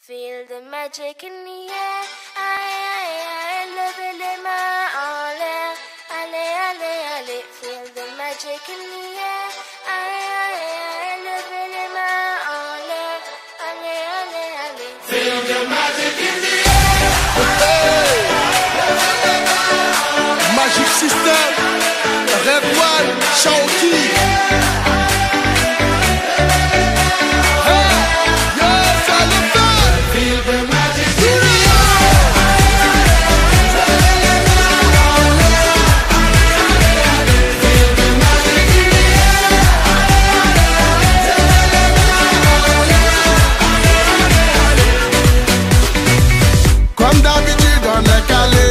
Feel the magic in the air. Aïe, aïe, aïe, levez les mains en l'air. Allez, allez, allez. Feel the magic in the air. Aïe, aïe, aïe, levez les mains en l'air. Allez, allez, allez. Feel the magic in the air. Magic System, Red One, Chonbuk. Comme d'habitude on est calé,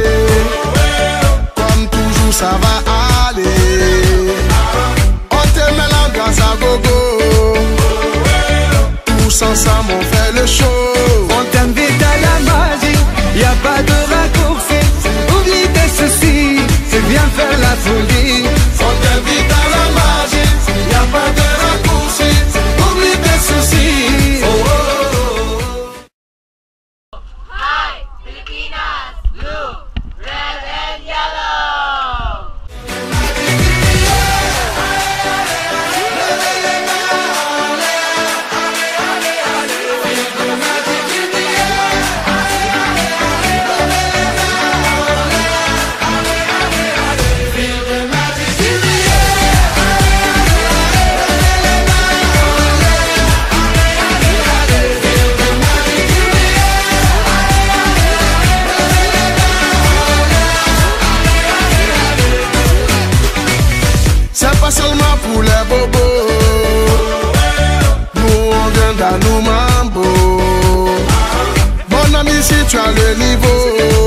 comme toujours ça va aller. On te met l'ambiance à gogo, tous ensemble on fait le show. On t'invite à la magie, y a pas de raccourci. Oublie tes soucis, c'est bien faire la folie. On t'invite à la magie, y a pas de raccourci. Oublie tes soucis. Oh, oh, oh. Hi, Filipinas, blue, red and yellow. C'est pas seulement pour les bobos, nous on vient dans nos mambo. Mon ami, si tu as le niveau,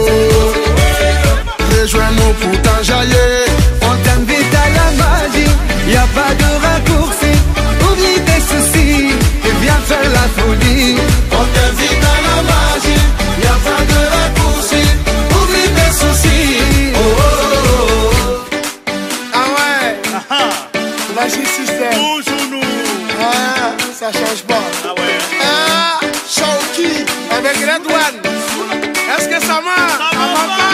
rejoins-nous pour t'enjailler. On t'invite à la magie, y a pas de raccourci. Oublie tes soucis, et viens faire la folie. On t'invite à la magie, y a pas de raccourci. Oublie tes soucis. Oh, oh, oh, oh. Ah ouais, Magic System. Toujours nous. Ah, ça change pas. Ah ouais. Ah, Chonbuk avec Red One. Est-ce que ça marche? Ça va pas.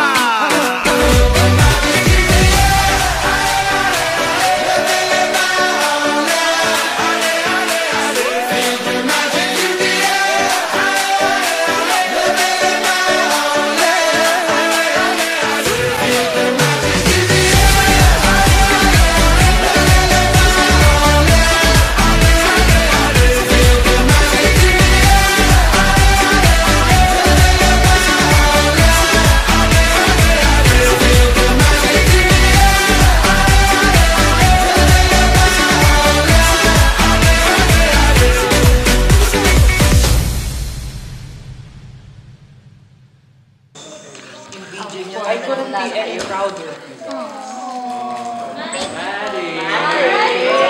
I couldn't be any prouder. Maddie.